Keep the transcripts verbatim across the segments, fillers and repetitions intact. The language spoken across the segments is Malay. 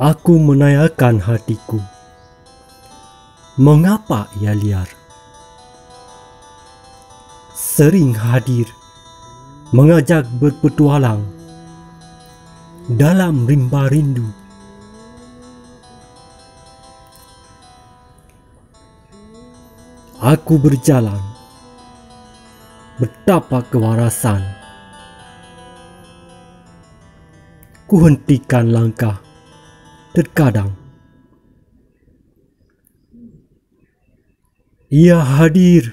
Aku menanyakan hatiku, mengapa ia liar? Sering hadir, mengajak berpetualang dalam rimba rindu. Aku berjalan, bertapak kewarasan. Kuhentikan langkah, terkadang ia hadir,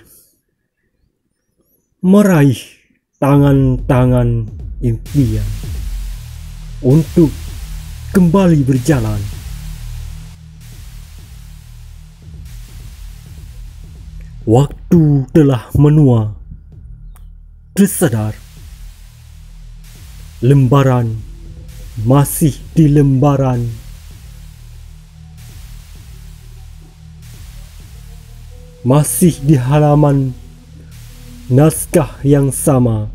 meraih tangan-tangan impian, untuk kembali berjalan. Waktu telah menua, tersadar, lembaran masih di lembaran. Masih di halaman naskah yang sama.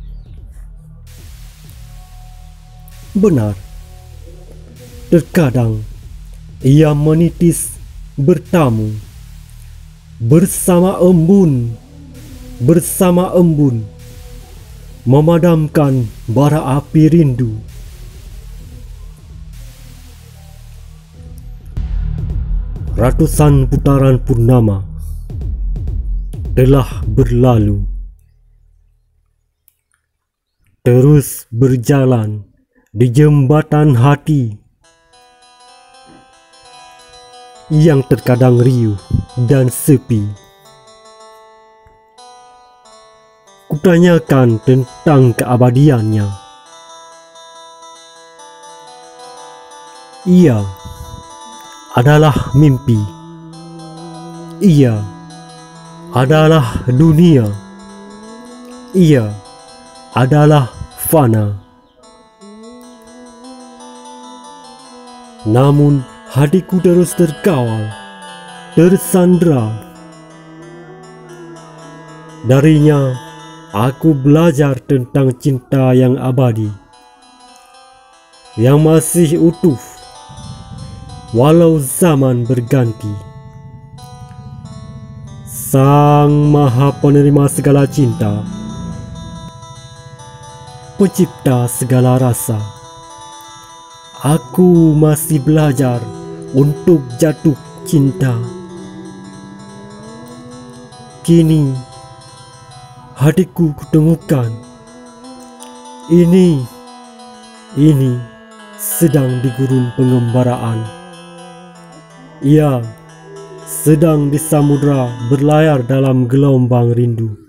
Benar, terkadang ia menitis bertamu bersama embun, bersama embun, memadamkan bara api rindu. Ratusan putaran purnama telah berlalu, terus berjalan di jembatan hati yang terkadang riuh dan sepi. Kutanyakan tentang keabadiannya. Ia adalah mimpi. Ia adalah dunia. Ia adalah fana. Namun hatiku terus terkawal, tersandra. Darinya aku belajar tentang cinta yang abadi, yang masih utuh walau zaman berganti. Sang Maha Penerima segala cinta, Pencipta segala rasa, aku masih belajar untuk jatuh cinta. Kini hatiku kutemukan, ini, ini sedang di gurun pengembaraan. Ia sedang di samudra berlayar dalam gelombang rindu.